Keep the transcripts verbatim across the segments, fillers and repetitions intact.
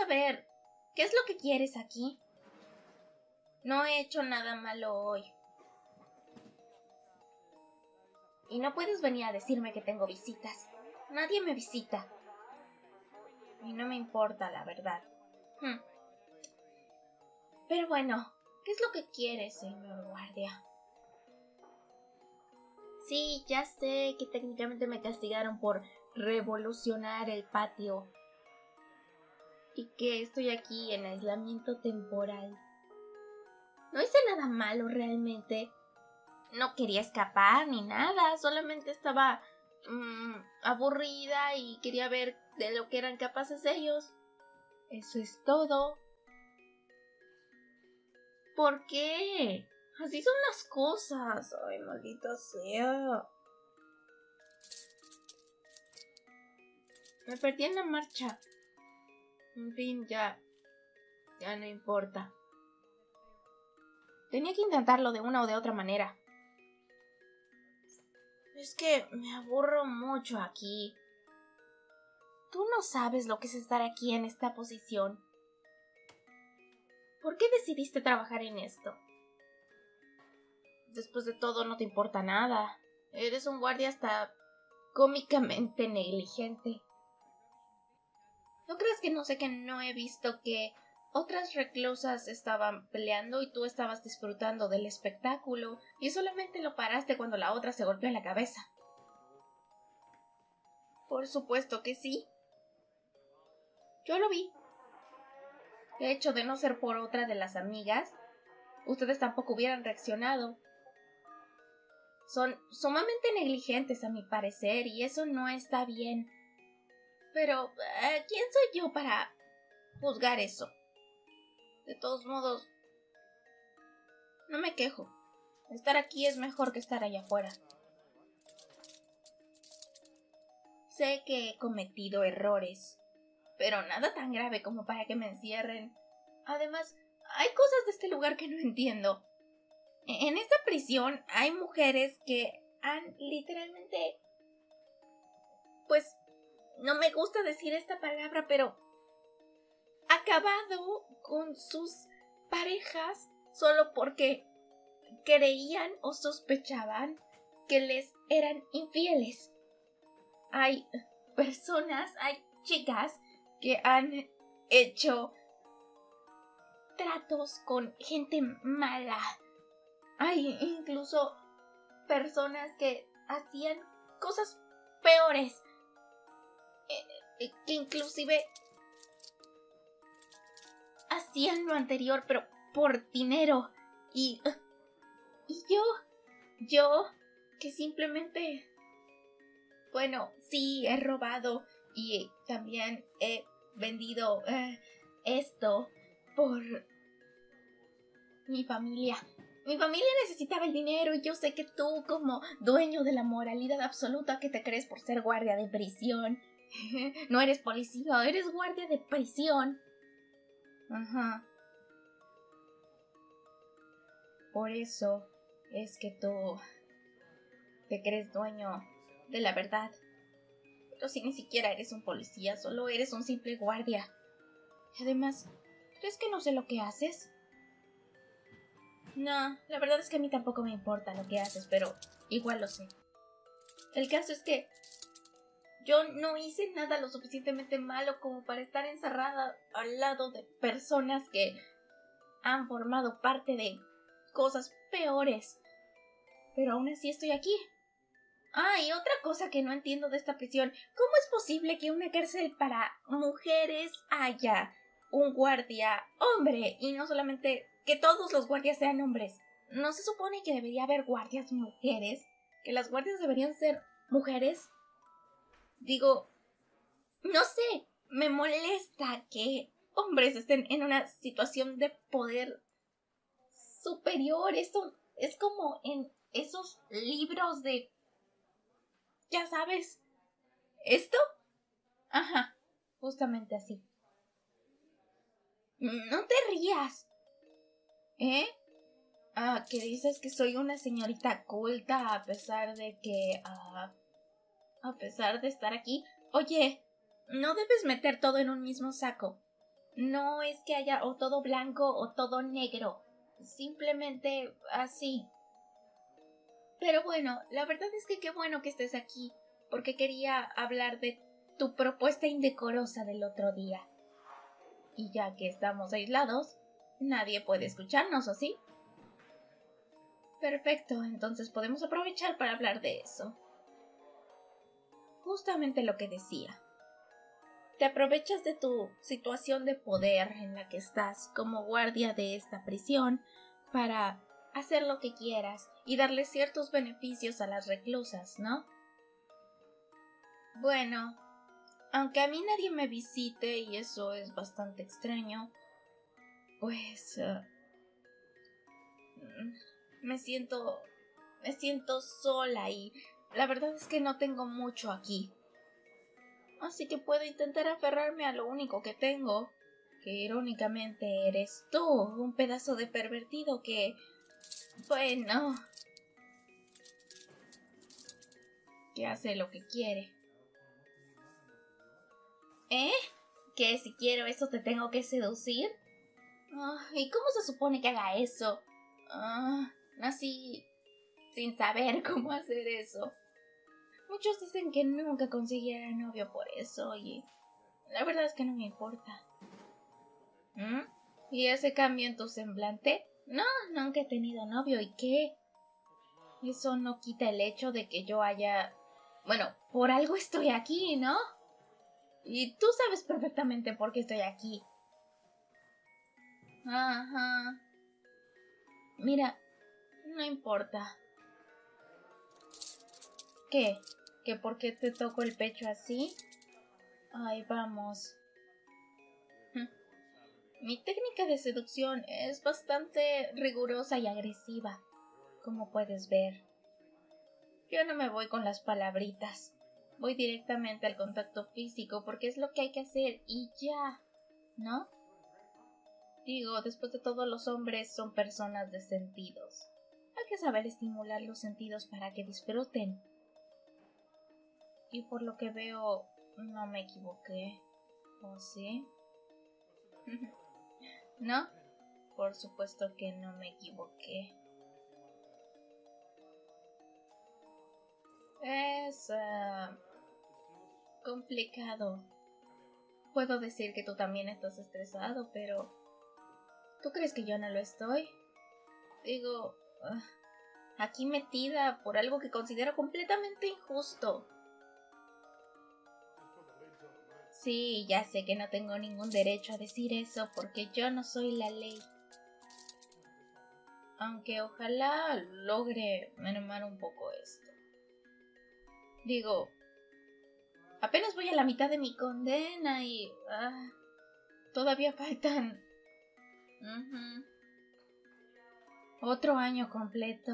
saber, ¿qué es lo que quieres aquí? No he hecho nada malo hoy. Y no puedes venir a decirme que tengo visitas. Nadie me visita. Y no me importa, la verdad. Hmm. Pero bueno, ¿qué es lo que quieres, señor guardia? Sí, ya sé que técnicamente me castigaron por revolucionar el patio. Y que estoy aquí en aislamiento temporal. No hice nada malo realmente. No quería escapar ni nada. Solamente estaba mmm, aburrida y quería ver de lo que eran capaces ellos. Eso es todo. ¿Por qué? Así son las cosas. Ay, maldita sea. Me perdí en la marcha. En fin, ya... Ya no importa. Tenía que intentarlo de una o de otra manera. Es que me aburro mucho aquí. Tú no sabes lo que es estar aquí en esta posición. ¿Por qué decidiste trabajar en esto? Después de todo no te importa nada. Eres un guardia hasta cómicamente negligente. ¿No crees que no sé que no he visto que otras reclusas estaban peleando y tú estabas disfrutando del espectáculo y solamente lo paraste cuando la otra se golpeó en la cabeza? Por supuesto que sí. Yo lo vi. De hecho, de no ser por otra de las amigas, ustedes tampoco hubieran reaccionado. Son sumamente negligentes a mi parecer y eso no está bien. Pero, ¿eh, ¿quién soy yo para juzgar eso? De todos modos, no me quejo. Estar aquí es mejor que estar allá afuera. Sé que he cometido errores, pero nada tan grave como para que me encierren. Además, hay cosas de este lugar que no entiendo. En esta prisión hay mujeres que han literalmente... Pues, no me gusta decir esta palabra, pero... acabado con sus parejas solo porque creían o sospechaban que les eran infieles. Hay personas, hay chicas que han hecho tratos con gente mala. Hay incluso personas que hacían cosas peores, eh, que inclusive hacían lo anterior, pero por dinero. Y, y yo, yo, que simplemente, bueno, sí, he robado y también he vendido eh, esto por mi familia. Mi familia necesitaba el dinero y yo sé que tú, como dueño de la moralidad absoluta que te crees por ser guardia de prisión, no eres policía, eres guardia de prisión. Ajá. Por eso es que tú te crees dueño de la verdad. Pero si ni siquiera eres un policía, solo eres un simple guardia. Y además, ¿crees que no sé lo que haces? No, la verdad es que a mí tampoco me importa lo que haces, pero igual lo sé. El caso es que yo no hice nada lo suficientemente malo como para estar encerrada al lado de personas que han formado parte de cosas peores. Pero aún así estoy aquí. Ah, y otra cosa que no entiendo de esta prisión. ¿Cómo es posible que una cárcel para mujeres haya un guardia hombre y no solamente que todos los guardias sean hombres? ¿No se supone que debería haber guardias mujeres? ¿Que las guardias deberían ser mujeres? Digo, no sé, me molesta que hombres estén en una situación de poder superior. Esto es como en esos libros de... ¿Ya sabes? ¿Esto? Ajá, justamente así. No te rías. ¿Eh? Ah, que dices que soy una señorita culta a pesar de que... Uh, a pesar de estar aquí. Oye, no debes meter todo en un mismo saco. No es que haya o todo blanco o todo negro. Simplemente así. Pero bueno, la verdad es que qué bueno que estés aquí, porque quería hablar de tu propuesta indecorosa del otro día. Y ya que estamos aislados, nadie puede escucharnos, ¿o sí? Perfecto, entonces podemos aprovechar para hablar de eso. Justamente lo que decía. Te aprovechas de tu situación de poder en la que estás como guardia de esta prisión para hacer lo que quieras y darle ciertos beneficios a las reclusas, ¿no? Bueno, aunque a mí nadie me visite y eso es bastante extraño, pues uh, me siento me siento sola y la verdad es que no tengo mucho aquí. Así que puedo intentar aferrarme a lo único que tengo, que irónicamente eres tú, un pedazo de pervertido que, bueno, que hace lo que quiere. ¿Eh? ¿Que si quiero eso te tengo que seducir? Oh, ¿y cómo se supone que haga eso? Oh, así, sin saber cómo hacer eso. Muchos dicen que nunca consiguiera novio por eso y la verdad es que no me importa. ¿Mm? ¿Y ese cambio en tu semblante? No, nunca he tenido novio. ¿Y qué? Eso no quita el hecho de que yo haya... Bueno, por algo estoy aquí, ¿no? Y tú sabes perfectamente por qué estoy aquí. Ajá. Mira, no importa. ¿Qué? ¿Que por qué te toco el pecho así? Ay, vamos. Mi técnica de seducción es bastante rigurosa y agresiva, como puedes ver. Yo no me voy con las palabritas. Voy directamente al contacto físico porque es lo que hay que hacer y ya, ¿no? Digo, después de todo los hombres son personas de sentidos. Hay que saber estimular los sentidos para que disfruten. Y por lo que veo, no me equivoqué. ¿O sí? ¿No? Por supuesto que no me equivoqué. Es uh, complicado. Puedo decir que tú también estás estresado, pero ¿tú crees que yo no lo estoy? Digo, uh, aquí metida por algo que considero completamente injusto. Sí, ya sé que no tengo ningún derecho a decir eso porque yo no soy la ley. Aunque ojalá logre mermar un poco esto. Digo, apenas voy a la mitad de mi condena y... Uh, todavía faltan... Uh-huh. Otro año completo.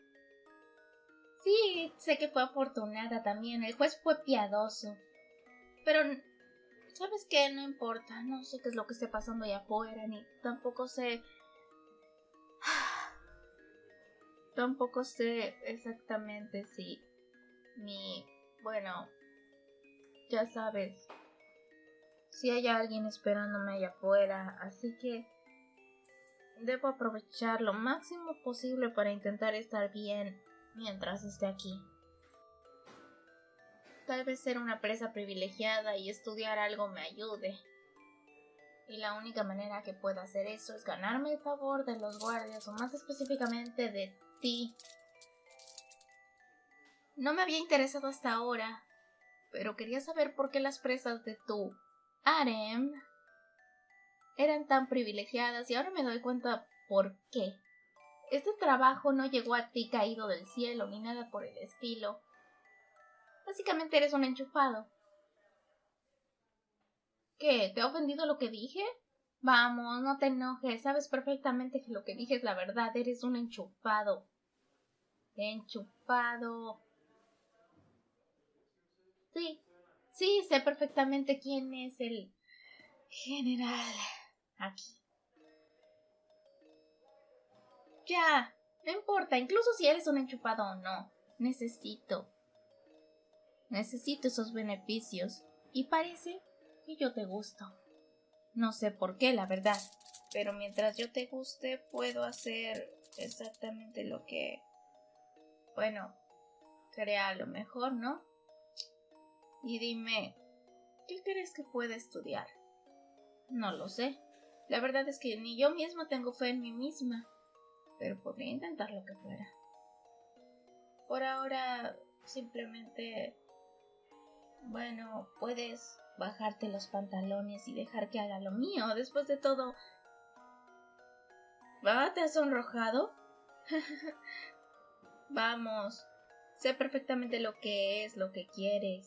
Sí, sé que fue afortunada también. El juez fue piadoso. Pero... ¿sabes qué? No importa. No sé qué es lo que esté pasando allá afuera, ni tampoco sé... tampoco sé exactamente si mi... bueno... ya sabes... si hay alguien esperándome allá afuera, así que... debo aprovechar lo máximo posible para intentar estar bien mientras esté aquí. Tal vez ser una presa privilegiada y estudiar algo me ayude. Y la única manera que pueda hacer eso es ganarme el favor de los guardias, o más específicamente de ti. No me había interesado hasta ahora, pero quería saber por qué las presas de tu harem eran tan privilegiadas y ahora me doy cuenta por qué. Este trabajo no llegó a ti caído del cielo ni nada por el estilo. Básicamente eres un enchufado. ¿Qué? ¿Te ha ofendido lo que dije? Vamos, no te enojes. Sabes perfectamente que lo que dije es la verdad. Eres un enchufado. Enchufado. Sí, sí, sé perfectamente quién es el general aquí. Ya, no importa, incluso si eres un enchufado o no. Necesito. Necesito esos beneficios. Y parece que yo te gusto. No sé por qué, la verdad. Pero mientras yo te guste, puedo hacer exactamente lo que... Bueno, sería lo mejor, ¿no? Y dime, ¿qué crees que puede estudiar? No lo sé. La verdad es que ni yo misma tengo fe en mí misma. Pero podría intentar lo que fuera. Por ahora, simplemente... Bueno, puedes bajarte los pantalones y dejar que haga lo mío. Después de todo... ¿Ah, te has sonrojado? Vamos, sé perfectamente lo que es, lo que quieres.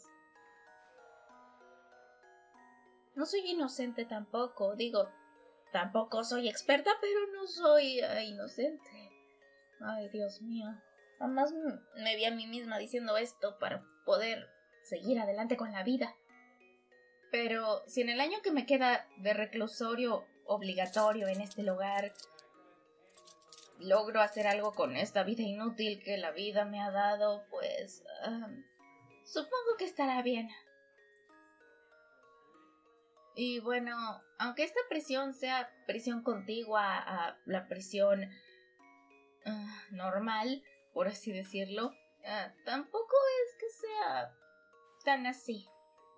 No soy inocente tampoco, digo, tampoco soy experta, pero no soy uh, inocente. Ay, Dios mío. Jamás me vi a mí misma diciendo esto para poder seguir adelante con la vida. Pero si en el año que me queda de reclusorio obligatorio en este lugar logro hacer algo con esta vida inútil que la vida me ha dado, pues um, supongo que estará bien. Y bueno, aunque esta prisión sea prisión contigua a la prisión uh, normal, por así decirlo, uh, tampoco es que sea tan así.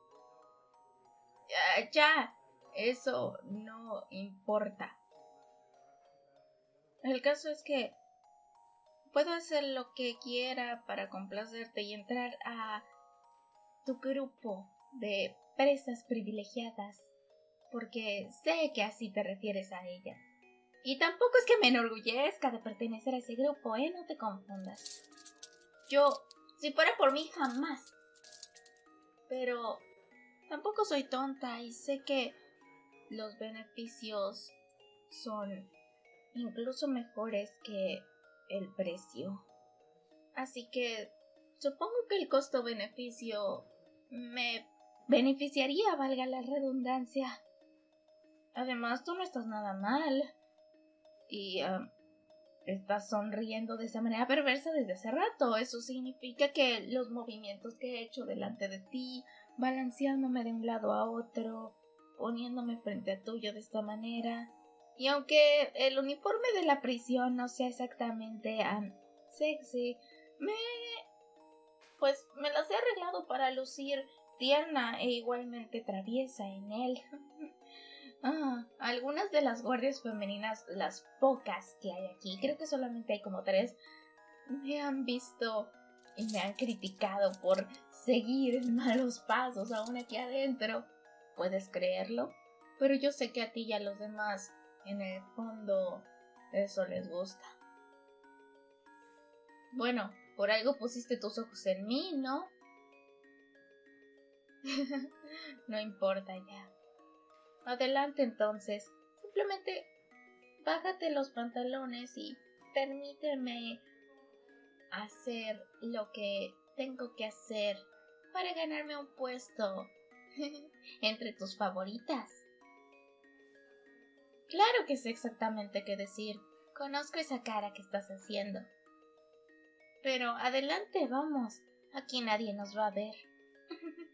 Uh, ya, eso no importa. El caso es que puedo hacer lo que quiera para complacerte y entrar a tu grupo de presas privilegiadas, porque sé que así te refieres a ella. Y tampoco es que me enorgullezca de pertenecer a ese grupo, ¿eh? No te confundas. Yo, si fuera por mí, jamás. Pero tampoco soy tonta y sé que los beneficios son incluso mejores que el precio. Así que supongo que el costo-beneficio me beneficiaría, valga la redundancia. Además, tú no estás nada mal. Y uh, estás sonriendo de esa manera perversa desde hace rato. Eso significa que los movimientos que he hecho delante de ti, balanceándome de un lado a otro, poniéndome frente a tuyo de esta manera. Y aunque el uniforme de la prisión no sea exactamente um, sexy, me... pues me las he arreglado para lucir tierna e igualmente traviesa en él. Ah, algunas de las guardias femeninas, las pocas que hay aquí, creo que solamente hay como tres, me han visto y me han criticado por seguir malos pasos aún aquí adentro. ¿Puedes creerlo? Pero yo sé que a ti y a los demás, en el fondo, eso les gusta. Bueno, por algo pusiste tus ojos en mí, ¿no? No importa ya. Adelante entonces. Simplemente bájate los pantalones y permíteme hacer lo que tengo que hacer para ganarme un puesto entre tus favoritas. Claro que sé exactamente qué decir. Conozco esa cara que estás haciendo. Pero adelante, vamos. Aquí nadie nos va a ver.